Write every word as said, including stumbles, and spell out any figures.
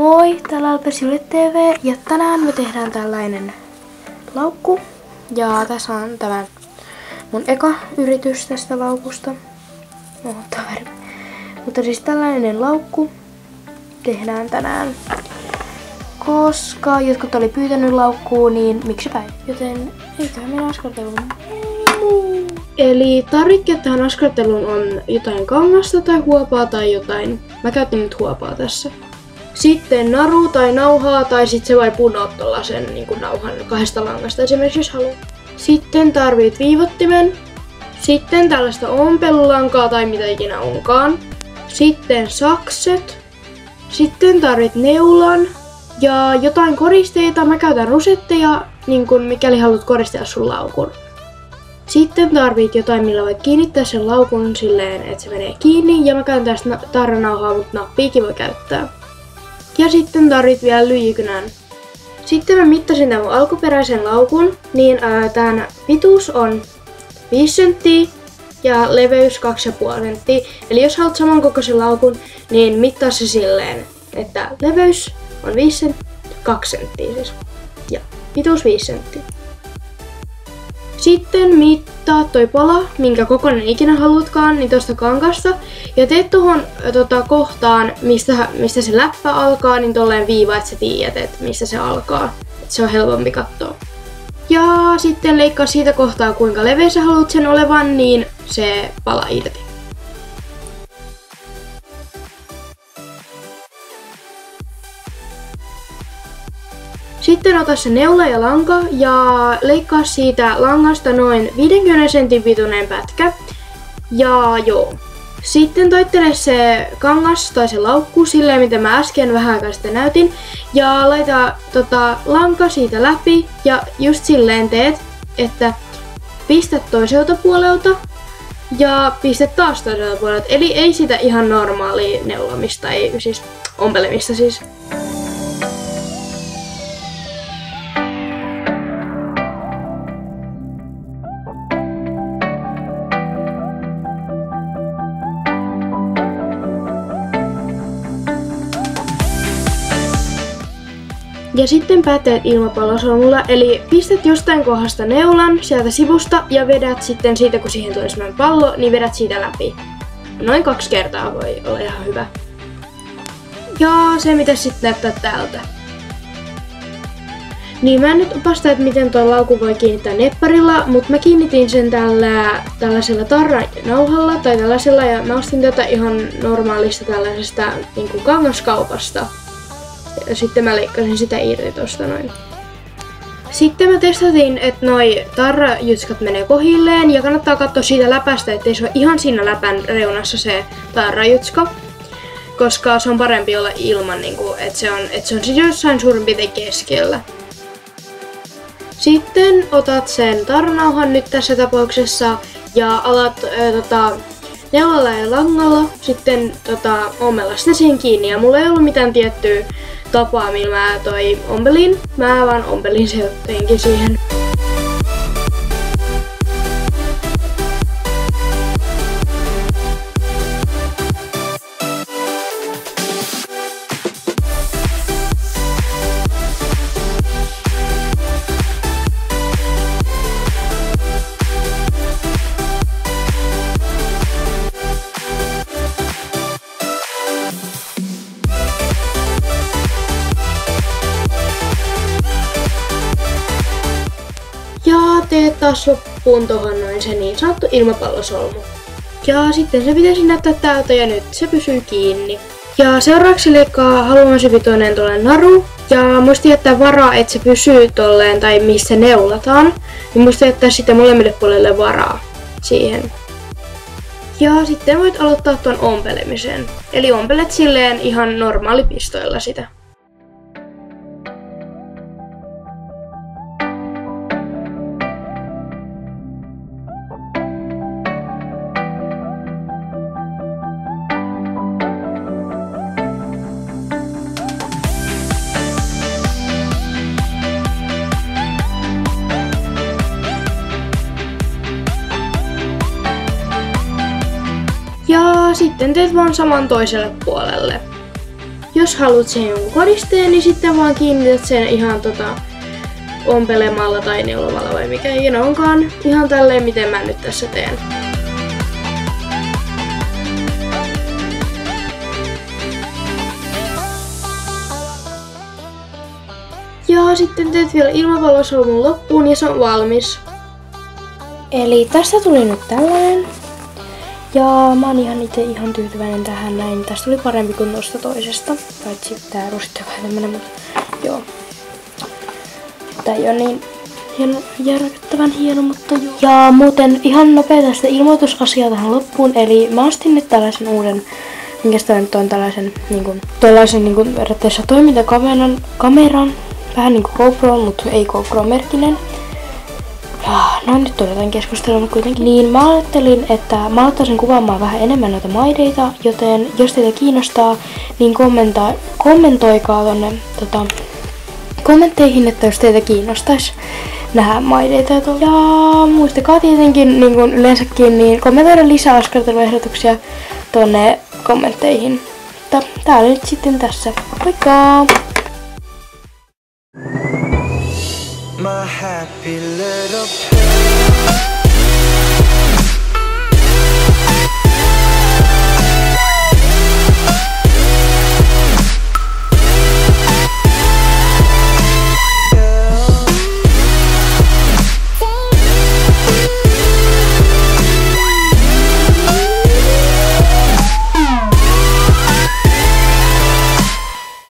Moi, täällä on Alpersiulle T V ja tänään me tehdään tällainen laukku. Ja tässä on tämä mun eka yritys tästä laukusta. No, taveri. Mutta siis tällainen laukku tehdään tänään. Koska jotkut oli pyytänyt laukkuun, niin miksipä ei. Joten eiköhän mennä askarteluun. Eli tarvikkeet tähän askarteluun on jotain kangasta tai huopaa tai jotain. Mä käytin nyt huopaa tässä. Sitten naru tai nauhaa tai sitten se voi punoa tollasen niin kuin nauhan kahdesta langasta esimerkiksi jos haluaa. Sitten tarvit viivottimen. Sitten tällaista ompelulankaa tai mitä ikinä onkaan. Sitten sakset. Sitten tarvit neulan. Ja jotain koristeita. Mä käytän rusetteja, niin kun mikäli haluat koristaa sun laukun. Sitten tarvit jotain, millä voit kiinnittää sen laukun silleen, että se menee kiinni. Ja mä käytän tästä tarranauhaa, mutta nappiikin voi käyttää. Ja sitten tarvit vielä lyijykynän. Sitten mä mittasin tämän mun alkuperäisen laukun, niin ää, tämän pituus on viisi senttiä ja leveys kaksi pilkku viisi senttiä. Eli jos haluat samankokoisen laukun, niin mittaa se silleen, että leveys on viisi senttiä, kaksi senttiä siis. Ja pituus viisi senttiä. Sitten mittaa toi pala, minkä kokoinen ikinä haluatkaan, niin tosta kankasta. Ja teet tuohon tota, kohtaan, mistä, mistä se läppä alkaa, niin tolleen viiva, että sä tiedät, että mistä se alkaa. Et se on helpompi katsoa. Ja sitten leikkaa siitä kohtaa, kuinka leveä sä haluat sen olevan, niin se pala irti. Sitten ota se neula ja lanka ja leikkaa siitä langasta noin viidenkymmenen sentin pituinen pätkä. Ja joo. Sitten taittele se kangas tai se laukku silleen, mitä mä äsken vähän aikaa sitten näytin. Ja laita tota, lanka siitä läpi ja just silleen teet, että pistät toiselta puolelta ja pistät taas toiselta puolelta. Eli ei sitä ihan normaalia neulomista, ei siis ompelemista siis. Ja sitten päätteet ilmapallosolmulla, eli pistät jostain kohdasta neulan sieltä sivusta ja vedät sitten siitä, kun siihen tulee semmoinen pallo, niin vedät siitä läpi. Noin kaksi kertaa voi olla ihan hyvä. Ja se mitä sitten näyttää täältä. Niin mä en nyt opasta, että miten tuon laukun voi kiinnittää nepparilla, mutta mä kiinnitin sen tällä, tällaisella tarranauhalla tai tällaisella ja mä ostin tätä ihan normaalista tällaisesta niin kuin kangaskaupasta. Ja sitten mä leikkasin sitä irti tosta noin. Sitten mä testasin, että noi tarrajutskat menee kohilleen ja kannattaa katsoa siitä läpästä, ettei se ole ihan siinä läpän reunassa se tarrajutska. Koska se on parempi olla ilman, että se on, että se on siis jossain suurin piirtein keskellä. Sitten otat sen tarranauhan nyt tässä tapauksessa ja alat ää, tota, neulalla ja langalla sitten tota, ommella sitä siihen kiinni. Ja mulla ei ollut mitään tiettyä tapaa, millä mä toi ompelin. Mä vaan ompelin se jotenkin siihen. Ja teet taas loppuun tohon noin se niin sanottu ilmapallosolmu. Ja sitten se pitäisi näyttää täältä ja nyt se pysyy kiinni. Ja seuraavaksi leikkaa haluamasipitoinen tuollainen naru. Ja muista jättää varaa, että se pysyy tolleen tai missä neulataan. Niin muista jättää sitten molemmille puolelle varaa siihen. Ja sitten voit aloittaa tuon ompelemisen. Eli ompelet silleen ihan normaalipistoilla sitä. Ja sitten teet vaan saman toiselle puolelle. Jos haluat sen jonkun kodisteen, niin sitten vaan kiinnität sen ihan tota ompelemalla tai neulomalla vai mikä ikinä onkaan. Ihan tälleen, miten mä nyt tässä teen. Ja sitten teet vielä ilmavalosolmun loppuun ja se on valmis. Eli tästä tuli nyt tällainen. Ja mä oon ihan itse ihan tyytyväinen tähän näin. Tästä tuli parempi kuin tuosta toisesta. Paitsi tää rusti on vähän tämmönen, mutta joo. Tää ei oo niin hieno, järkyttävän hieno, mutta joo. Ja muuten ihan nopea tästä ilmoitusasiaa tähän loppuun. Eli mä ostin nyt tällaisen uuden, minkä sitä nyt on tällaisen niinku, tällaisen niinku periaatteessa toimintakameran, kameran. Vähän niinku GoPro, mutta ei GoPro-merkkinen. Ja no nyt odotan keskustelua, mutta kuitenkin. Niin mä ajattelin, että mä ottaisin kuvaamaan vähän enemmän noita maideita, joten jos teitä kiinnostaa, niin kommenta- kommentoikaa tonne tota, kommentteihin, että jos teitä kiinnostaisi nähdä maideita. Ja muistakaa tietenkin, niin kuin yleensäkin, niin kommentoida lisää askarteluehdotuksia tonne kommentteihin. Mutta tää oli nyt sitten tässä. Moikka! My happy little